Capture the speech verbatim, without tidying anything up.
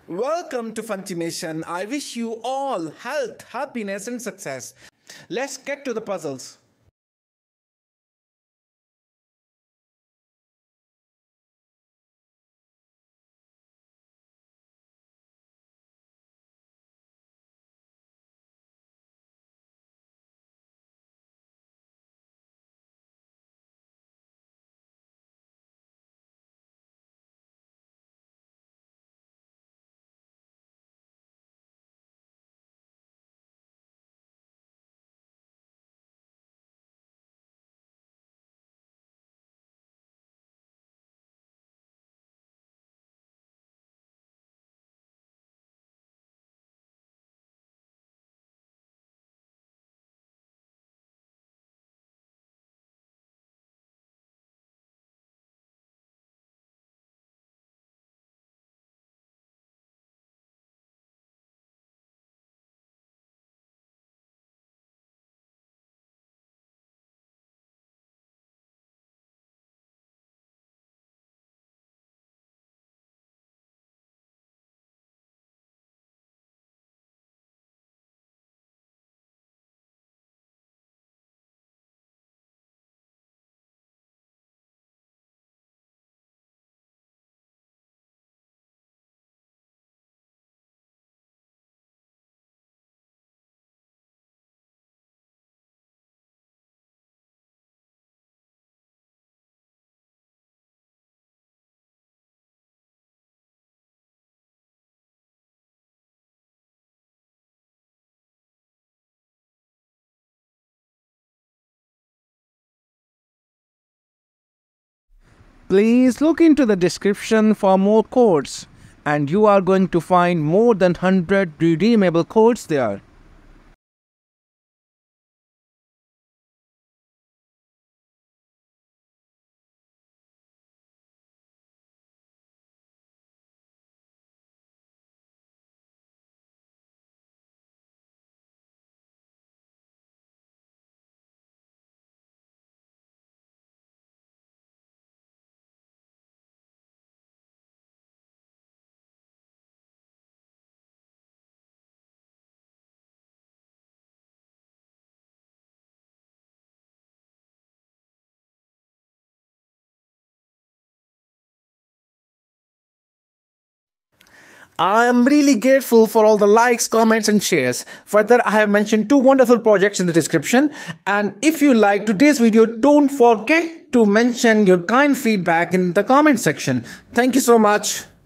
Welcome to Funtimation. I wish you all health, happiness, and success. Let's get to the puzzles. Please look into the description for more codes, and you are going to find more than one hundred redeemable codes there. I am really grateful for all the likes, comments, and shares. Further, I have mentioned two wonderful projects in the description. And if you like today's video, don't forget to mention your kind feedback in the comment section. Thank you so much.